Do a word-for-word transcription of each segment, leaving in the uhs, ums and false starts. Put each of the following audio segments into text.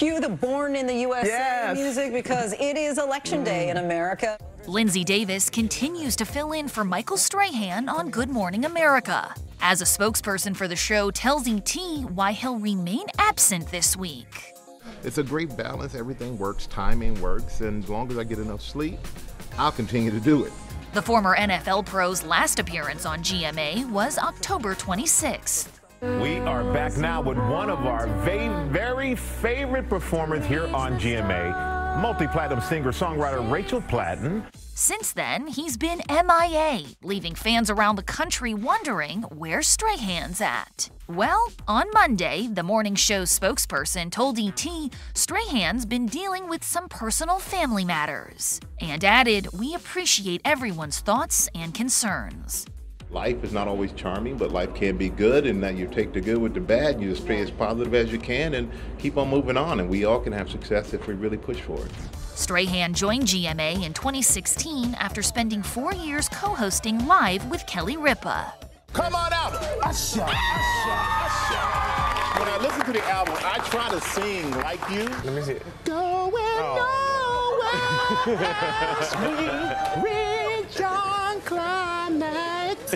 cue the Born in the U S A Yes. music because it is election day in America. Lindsay Davis continues to fill in for Michael Strahan on Good Morning America, as a spokesperson for the show tells E T why he'll remain absent this week. It's a great balance. Everything works, timing works, and as long as I get enough sleep, I'll continue to do it. The former N F L pro's last appearance on G M A was October twenty-sixth. We are back now with one of our very, very favorite performers here on G M A, multi-platinum singer-songwriter Rachel Platten. Since then, he's been M I A, leaving fans around the country wondering where Strahan's at. Well, on Monday, the morning show's spokesperson told E T Strahan's been dealing with some personal family matters, and added, "We appreciate everyone's thoughts and concerns." Life is not always charming, but life can be good, and that you take the good with the bad, you just stay as positive as you can and keep on moving on, and we all can have success if we really push for it. Strahan joined G M A in twenty sixteen after spending four years co-hosting Live with Kelly Ripa. Come on out! Usher, usher, usher. When I listen to the album, I try to sing like you. Let me see it. Going nowhere, sweet rich young climax.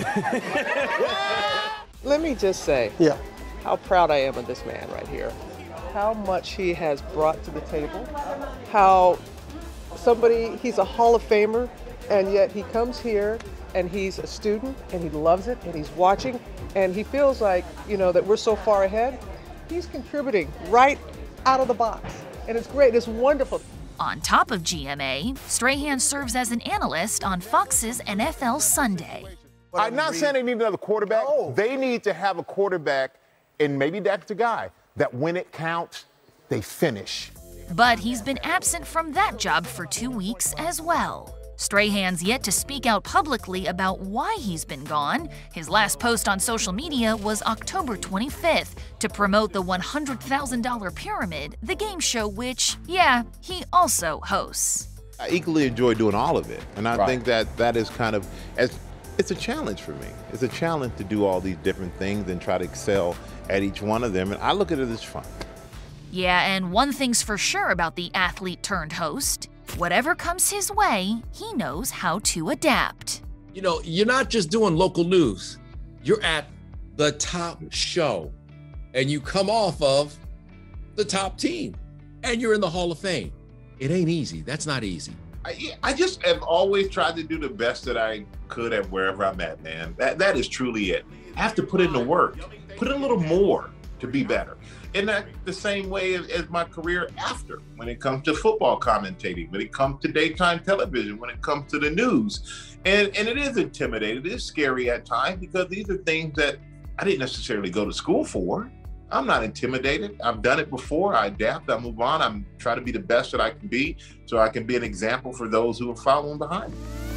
Let me just say Yeah. how proud I am of this man right here. How much he has brought to the table. How somebody, he's a Hall of Famer, and yet he comes here and he's a student and he loves it and he's watching and he feels like, you know, that we're so far ahead. He's contributing right out of the box. And it's great, it's wonderful. On top of G M A, Strahan serves as an analyst on Fox's N F L Sunday. I'm not saying they need another quarterback. No. They need to have a quarterback, and maybe that's the guy, that when it counts, they finish. But he's been absent from that job for two weeks as well. Strahan's yet to speak out publicly about why he's been gone. His last post on social media was October twenty-fifth to promote the one hundred thousand dollar Pyramid, the game show which, yeah, he also hosts. I equally enjoy doing all of it, and I Right. think that that is kind of, as it's a challenge for me. It's a challenge to do all these different things and try to excel at each one of them, and I look at it as fun. Yeah, and one thing's for sure about the athlete turned host. Whatever comes his way, he knows how to adapt. You know, you're not just doing local news. You're at the top show, and you come off of the top team, and you're in the Hall of Fame. It ain't easy. That's not easy. I, I just have always tried to do the best that I could at wherever I'm at, man. That that is truly it. I have to put in the work, put in a little more to be better. And that the same way as, as my career after, when it comes to football commentating, when it comes to daytime television, when it comes to the news. And, and it is intimidating, it is scary at times, because these are things that I didn't necessarily go to school for. I'm not intimidated. I've done it before. I adapt, I move on. I'm trying to be the best that I can be so I can be an example for those who are following behind me.